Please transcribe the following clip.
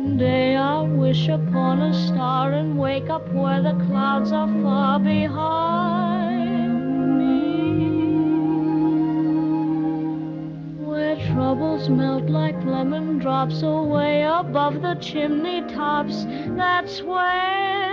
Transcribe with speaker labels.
Speaker 1: Someday I'll wish upon a star and wake up where the clouds are far behind me, where troubles melt like lemon drops away above the chimney tops. That's where